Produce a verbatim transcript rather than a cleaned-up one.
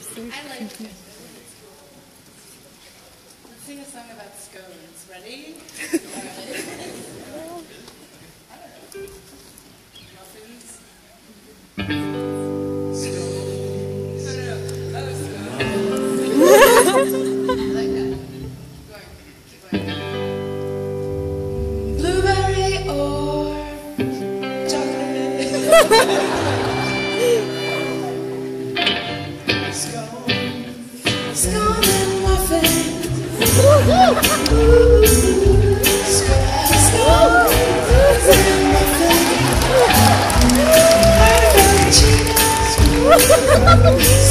I like it. Let's sing a song about scones. Ready? I don't know. Muffins. Scones. No, no, no. Oh, scones. I like that. Keep going. Keep going. Blueberry or chocolate. Scones and muffins. Scones and muffins. Cappuccinos.